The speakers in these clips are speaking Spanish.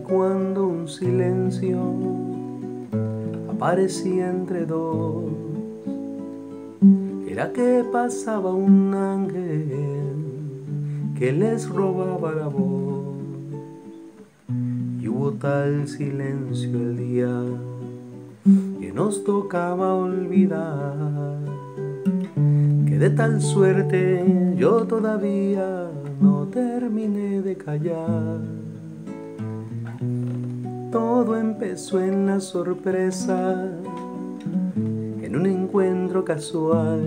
cuando un silencio aparecía entre dos, era que pasaba un ángel que les robaba la voz. Y hubo tal silencio el día que nos tocaba olvidar, que de tal suerte yo todavía no terminé de callar. Todo empezó en la sorpresa, en un encuentro casual,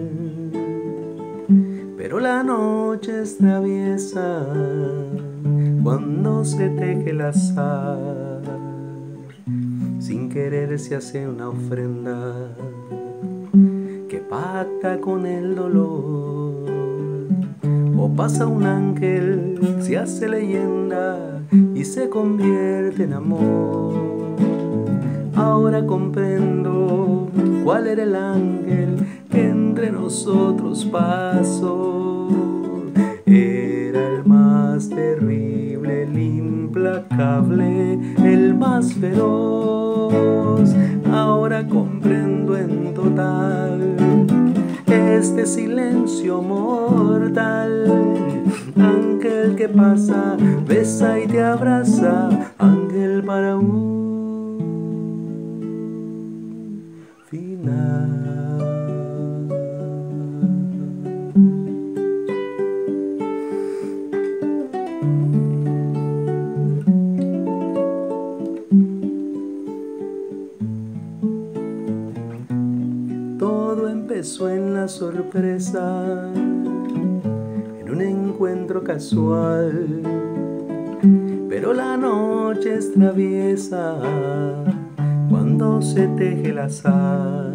pero la noche es traviesa cuando se teje el azar. Sin querer se hace una ofrenda que pacta con el dolor, o pasa un ángel, se hace leyenda y se convierte en amor. Ahora comprendo cuál era el ángel que entre nosotros pasó. Era el más terrible, el implacable, el más feroz. Ahora comprendo en total este silencio mortal. Ángel que pasa, besa y te abraza, ángel para un final. Todo empezó en la sorpresa, en un encuentro casual, pero la noche es traviesa cuando se teje el azar.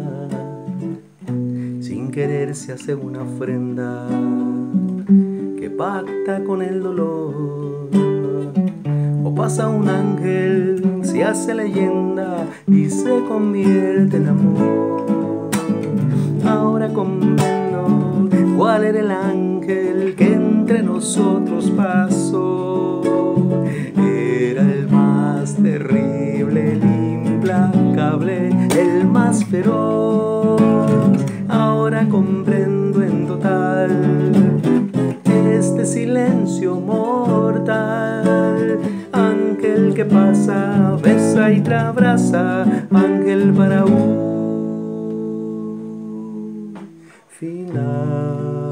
Sin querer se hace una ofrenda que pacta con el dolor, o pasa un ángel, se hace leyenda y se convierte en amor. Ahora comprendo cuál era el ángel que entre nosotros pasó. Era el más terrible, el implacable, el más feroz. Ahora comprendo en total este silencio mortal. Ángel que pasa, besa y te abraza, ángel para un final.